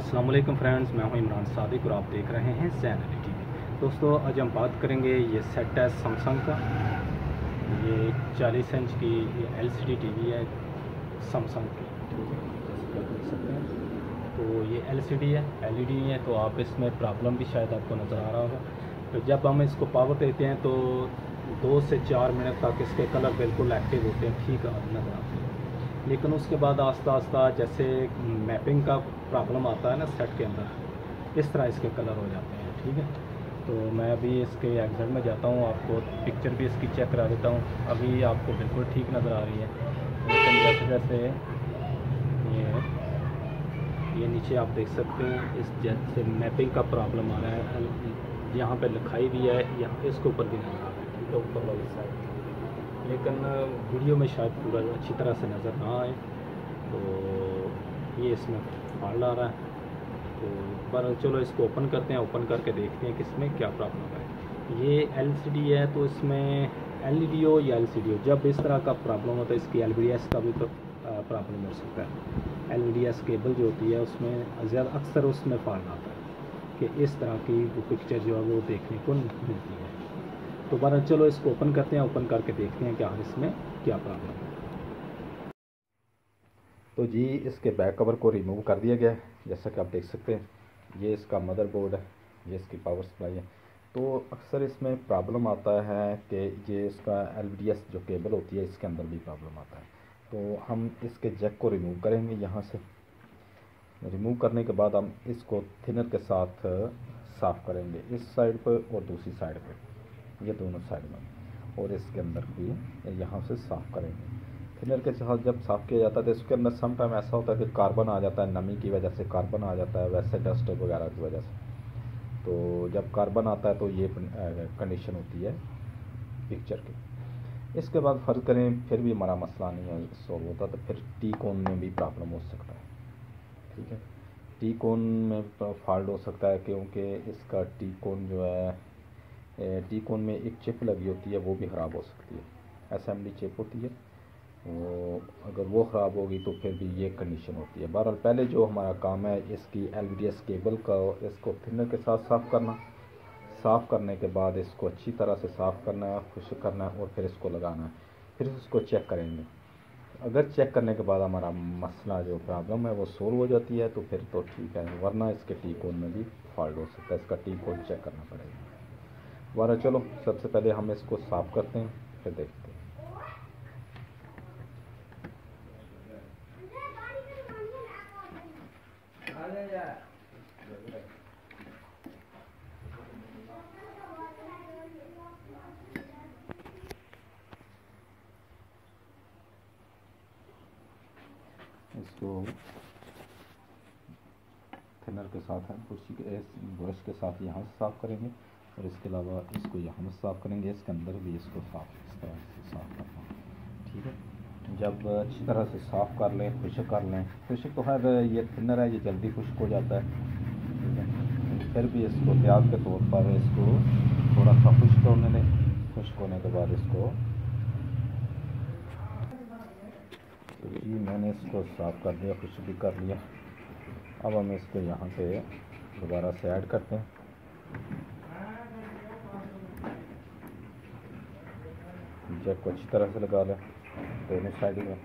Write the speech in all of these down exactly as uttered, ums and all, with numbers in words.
अस्सलाम वालेकुम फ्रेंड्स, मैं हूं इमरान सादिक और आप देख रहे हैं सैन अली टीवी। दोस्तों, आज हम बात करेंगे ये सेट है सैमसंग का। ये चालीस इंच की ये एलसीडी टीवी है सैमसंग की, ठीक है, जैसे कि आप देख सकते हैं। तो ये एलसीडी है, एलईडी है, तो आप इसमें प्रॉब्लम भी शायद आपको नज़र आ रहा होगा। तो जब हम इसको पावर देते हैं तो दो से चार मिनट तक इसके कलर बिल्कुल एक्टिव होते हैं, ठीक नज़र आते हैं। लेकिन उसके बाद आस्ता आस्ता जैसे मैपिंग का प्रॉब्लम आता है ना सेट के अंदर, इस तरह इसके कलर हो जाते हैं, ठीक है। तो मैं अभी इसके एग्जैक्ट में जाता हूँ, आपको पिक्चर भी इसकी चेक करा देता हूँ। अभी आपको बिल्कुल ठीक नज़र आ रही है, लेकिन जैसे जैसे ये ये नीचे आप देख सकते हैं, इस जैसे मैपिंग का प्रॉब्लम आ रहा है, यहाँ पे लिखाई भी है, यहाँ इसके ऊपर भी नज़र आ रहा है, ठीक है, ऊपर वाली साइड। लेकिन वीडियो में शायद पूरा अच्छी तरह से नज़र ना आए, तो ये इसमें फॉल्ट आ रहा है। तो पर चलो इसको ओपन करते हैं, ओपन करके देखते हैं कि इसमें क्या प्रॉब्लम है। ये एलसीडी है, तो इसमें एलईडी हो या एलसीडी हो, जब इस तरह का प्रॉब्लम होता है इसकी एलवीडीएस का भी तो प्रॉब्लम हो सकता है। एलवीडीएस केबल जो होती है उसमें ज़्यादा अक्सर उसमें फॉल्ट आता है कि इस तरह की पिक्चर जो है वो देखने को मिलती है। तो बार चलो इसको ओपन करते हैं, ओपन करके देखते हैं कि आखिर इसमें क्या प्रॉब्लम है। तो जी, इसके बैक कवर को रिमूव कर दिया गया है, जैसा कि आप देख सकते हैं। ये इसका मदरबोर्ड है, ये इसकी पावर सप्लाई है। तो अक्सर इसमें प्रॉब्लम आता है कि ये इसका एलवीडीएस जो केबल होती है इसके अंदर भी प्रॉब्लम आता है। तो हम इसके जैक को रिमूव करेंगे। यहाँ से रिमूव करने के बाद हम इसको थिनर के साथ साफ़ करेंगे, इस साइड पर और दूसरी साइड पर, ये दोनों साइड में, और इसके अंदर भी यहाँ से साफ़ करेंगे। थिनर के साथ जब साफ़ किया जाता है तो इसके अंदर सम टाइम ऐसा होता है कि कार्बन आ जाता है, नमी की वजह से कार्बन आ जाता है, वैसे डस्ट वगैरह की वजह से। तो जब कार्बन आता है तो ये कंडीशन होती है पिक्चर की। इसके बाद फ़र्ज़ करें फिर भी हमारा मसला नहीं है सॉल्व होता, तो फिर टी कोन में भी प्रॉब्लम हो सकता है, ठीक है। टी कोन में फॉल्ट हो सकता है क्योंकि इसका टी कोन जो है, टी कोन में एक चिप लगी होती है, वो भी ख़राब हो सकती है। असेंबली चिप होती है वो, अगर वो ख़राब होगी तो फिर भी ये कंडीशन होती है। बहरहाल पहले जो हमारा काम है इसकी एलवीडीएस केबल का, इसको थिनर के साथ साफ़ करना। साफ़ करने के बाद इसको अच्छी तरह से साफ़ करना है, खुश्क करना है, और फिर इसको लगाना है। फिर इसको चेक करेंगे। अगर चेक करने के बाद हमारा मसला जो प्रॉब्लम है वो सोल्व हो जाती है तो फिर तो ठीक है, वरना इसके टी कोन में भी फॉल्ट हो सकता है। इसका टी कोन चेक करना पड़ेगा। वारा चलो सबसे पहले हम इसको साफ़ करते हैं, फिर देखते हैं। इसको थिनर के साथ है, कुर्सी के ब्रश के साथ यहाँ से साफ़ करेंगे, और इसके अलावा इसको यहाँ से साफ़ करेंगे। इसके अंदर भी इसको साफ़ इस तरह से साफ़ करना, ठीक है। जब अच्छी तरह से साफ़ कर लें, खुश्क कर लें, खुश्क तो खैर ये थिनर है, ये जल्दी खुश्क हो जाता है, ठीक है। फिर भी इसको एहतियात के तौर पर इसको थोड़ा सा खुश्क होने दें। खुश्क होने के बाद इसको, तो जी मैंने इसको साफ़ कर दिया, खुश्क भी कर लिया। अब हम इसको यहाँ पे दोबारा से ऐड करते हैं। जैक को अच्छी तरह से लगा लें दोनों साइड में।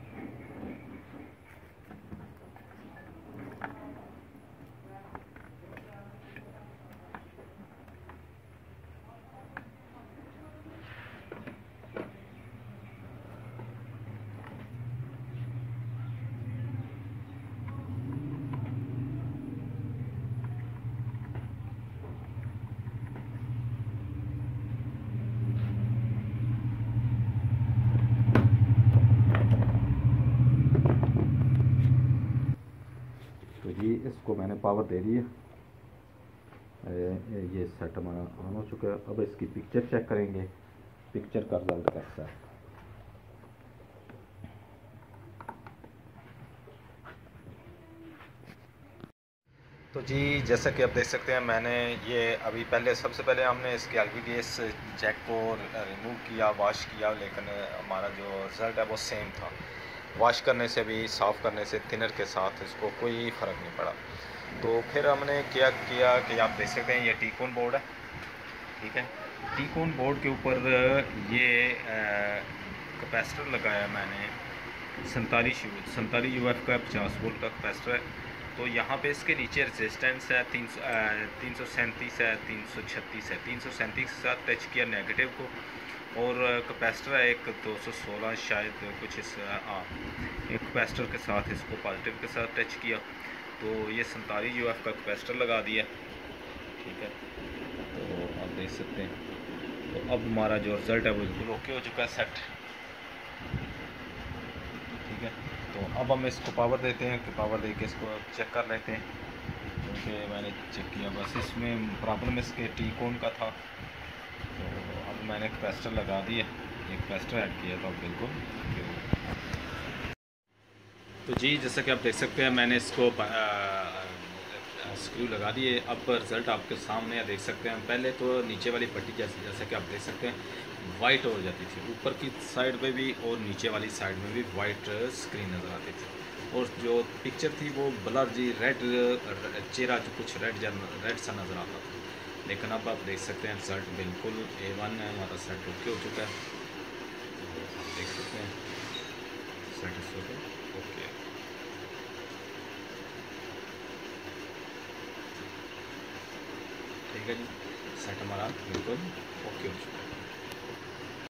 तो ये इसको मैंने पावर दे दी है, ये सेट हमारा ऑन हो चुका है। अब इसकी पिक्चर चेक करेंगे, पिक्चर का रिजल्ट कैसा है। तो जी जैसा कि आप देख सकते हैं, मैंने ये अभी पहले सबसे पहले हमने इसके एलवीडीएस जैक को रिमूव किया, वॉश किया, लेकिन हमारा जो रिज़ल्ट है वो सेम था। वॉश करने से भी, साफ़ करने से थिनर के साथ इसको कोई फ़र्क नहीं पड़ा। तो फिर हमने क्या किया कि आप देख सकते हैं ये टीकॉन बोर्ड है, ठीक है। टीकॉन बोर्ड के ऊपर ये कैपेसिटर लगाया मैंने, सैंतालीस यू सैंतालीस यू एफ का पचास वोल्ट का कैपेसिटर है। तो यहाँ पे इसके नीचे रेजिस्टेंस है तीन सौ तीन सौ सैंतीस है, तीन सौ छत्तीस है। तीन सौ सैंतीस के साथ टच किया नेगेटिव को, और कैपेसिटर है एक दो सौ सोलह शायद कुछ इस हाँ एक कैपेसिटर के साथ इसको पॉजिटिव के साथ टच किया, तो ये सैंतालीस यू एफ का कैपेसिटर लगा दिया, ठीक है। तो आप देख सकते हैं, तो अब हमारा जो रिज़ल्ट है वो बिल्कुल ओके हो चुका है, सेट, ठीक है। तो अब हम इसको पावर देते हैं कि पावर दे के इसको चेक कर लेते हैं, क्योंकि मैंने चेक किया बस इसमें प्रॉब्लम इसके टीकॉन का था। तो अब मैंने कैपेसिटर लगा दिया, एक कैपेसिटर ऐड किया, तो अब बिल्कुल। तो जी जैसा कि आप देख सकते हैं मैंने इसको स्क्रू लगा दिए। अब रिज़ल्ट आपके सामने देख सकते हैं। पहले तो नीचे वाली पट्टी जैसे जैसा कि आप देख सकते हैं वाइट हो जाती थी, ऊपर की साइड पे भी और नीचे वाली साइड में भी वाइट स्क्रीन नज़र आती थी, और जो पिक्चर थी वो ब्लर जी रेड चेहरा जो कुछ रेड रेड सा नज़र आता था। लेकिन अब आप देख सकते हैं रिज़ल्ट बिल्कुल ए वन है, हमारा सेट ओके हो चुका है। देख सकते हैं सेट ओके ओके ठीक है जी, सेट हमारा बिल्कुल ओके हो चुका है।